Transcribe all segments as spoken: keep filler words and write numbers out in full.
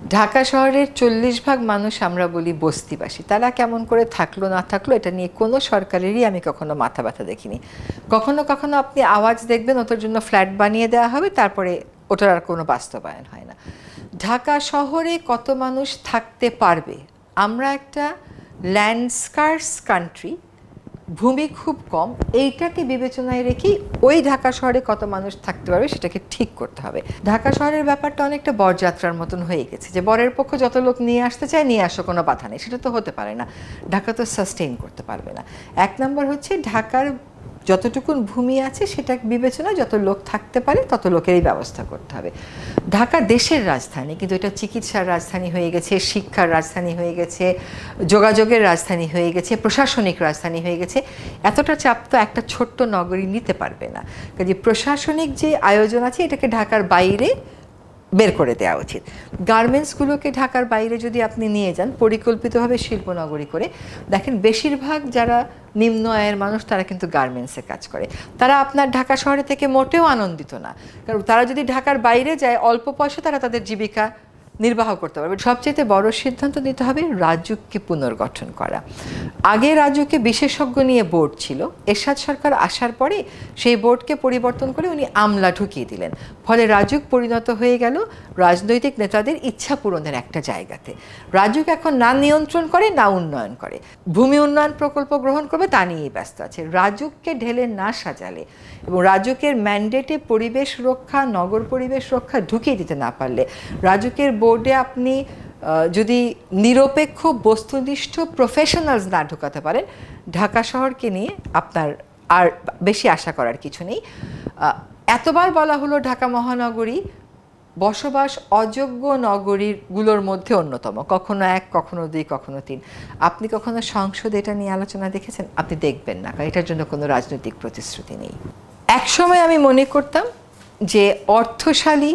ঢাকা শহরের চল্লিশ ভাগ মানুষ আমরা বলি বস্তিবাসী। তারা কেমন করে থাকলো না থাকলো এটা নিয়ে কোনো সরকারেরই আমি কখনো মাথা ব্যথা দেখিনি। কখনো কখনো আপনি আওয়াজ দেখবেন ওটার জন্য ফ্ল্যাট বানিয়ে দেওয়া হবে, তারপরে ওটার আর কোনো বাস্তবায়ন হয় না। ঢাকা শহরে কত মানুষ থাকতে পারবে? আমরা একটা ল্যান্ডস্কার্স কান্ট্রি, ভূমি খুব কম, এইটাকে বিবেচনায় রেখেই ওই ঢাকা শহরে কত মানুষ থাকতে পারবে সেটাকে ঠিক করতে হবে। ঢাকা শহরের ব্যাপারটা অনেকটা বরযাত্রার মতন হয়ে গেছে, যে বরের পক্ষ যত লোক নিয়ে আসতে চায় নিয়ে আসো, কোনো বাধা নেই। সেটা তো হতে পারে না, ঢাকা তো সাস্টেইন করতে পারবে না। এক নম্বর হচ্ছে ঢাকার যতটুকুন ভূমি আছে সেটা বিবেচনা, যত লোক থাকতে পারে তত লোকেরই ব্যবস্থা করতে হবে। ঢাকা দেশের রাজধানী, কিন্তু এটা চিকিৎসার রাজধানী হয়ে গেছে, শিক্ষার রাজধানী হয়ে গেছে, যোগাযোগের রাজধানী হয়ে গেছে, প্রশাসনিক রাজধানী হয়ে গেছে। এতটা চাপ তো একটা ছোট্ট নগরী নিতে পারবে না। কাজে প্রশাসনিক যে আয়োজন আছে এটাকে ঢাকার বাইরে বের করে দেওয়া উচিত। গার্মেন্টসগুলোকে ঢাকার বাইরে যদি আপনি নিয়ে যান পরিকল্পিতভাবে শিল্পনগরী করে, দেখেন বেশিরভাগ যারা নিম্ন আয়ের মানুষ তারা কিন্তু গার্মেন্টসে কাজ করে। তারা আপনার ঢাকা শহরে থেকে মোটেও আনন্দিত না, কারণ তারা যদি ঢাকার বাইরে যায় অল্প পয়সা তারা তাদের জীবিকা নির্বাহ করতে পারবে। সবচেয়ে বড় সিদ্ধান্ত নিতে হবে রাজুককে পুনর্গঠন করা। আগে রাজুকে বিশেষজ্ঞ নিয়ে বোর্ড ছিল, এরশাদ সরকার আসার পরে সেই বোর্ডকে পরিবর্তন করে উনি আমলা ঢুকিয়ে দিলেন। ফলে রাজুক পরিণত হয়ে গেল রাজনৈতিক নেতাদের ইচ্ছা পূরণের একটা জায়গাতে। রাজুক এখন না নিয়ন্ত্রণ করে না উন্নয়ন করে, ভূমি উন্নয়ন প্রকল্প গ্রহণ করবে তা নিয়েই ব্যস্ত আছে। রাজুককে ঢেলে না সাজালে এবং রাজুকের ম্যান্ডেটে পরিবেশ রক্ষা, নগর পরিবেশ রক্ষা ঢুকিয়ে দিতে না পারলে, রাজুকের বোর্ডে আপনি যদি নিরপেক্ষ বস্তুনিষ্ঠ প্রফেশনালস না ঢোকাতে পারেন, ঢাকা শহরকে নিয়ে আপনার আর বেশি আশা করার কিছু নেই। এতবার বলা হলো ঢাকা মহানগরী বসবাস অযোগ্য নগরীগুলোর মধ্যে অন্যতম, কখনো এক, কখনো দুই, কখনো তিন। আপনি কখনো সংসদে এটা নিয়ে আলোচনা দেখেছেন? আপনি দেখবেন না, কারণ এটার জন্য কোনো রাজনৈতিক প্রতিশ্রুতি নেই। একসময় আমি মনে করতাম যে অর্থশালী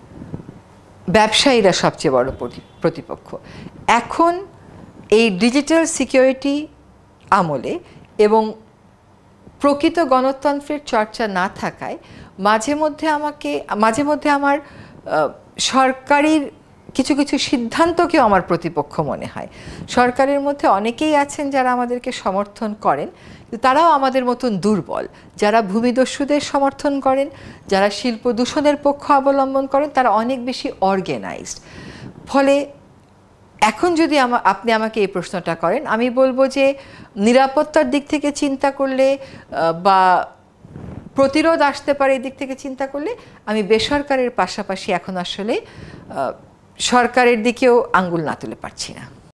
ব্যবসায়ীরা সবচেয়ে বড় প্রতিপক্ষ। এখন এই ডিজিটাল সিকিউরিটি আমলে এবং প্রকৃত গণতন্ত্রের চর্চা না থাকায় মাঝে মধ্যে আমাকে মাঝে মধ্যে আমার সরকারের কিছু কিছু সিদ্ধান্তকেও আমার প্রতিপক্ষ মনে হয়। সরকারের মধ্যে অনেকেই আছেন যারা আমাদেরকে সমর্থন করেন, তারাও আমাদের মতন দুর্বল। যারা ভূমিদস্যুদের সমর্থন করেন, যারা শিল্প দূষণের পক্ষ অবলম্বন করেন, তারা অনেক বেশি অর্গানাইজড। ফলে এখন যদি আপনি আমাকে এই প্রশ্নটা করেন, আমি বলবো যে নিরাপত্তার দিক থেকে চিন্তা করলে বা প্রতিরোধ আসতে পারে এই দিক থেকে চিন্তা করলে আমি বেসরকারের পাশাপাশি এখন আসলে সরকারের দিকেও আঙ্গুল না তুলে পারছি না।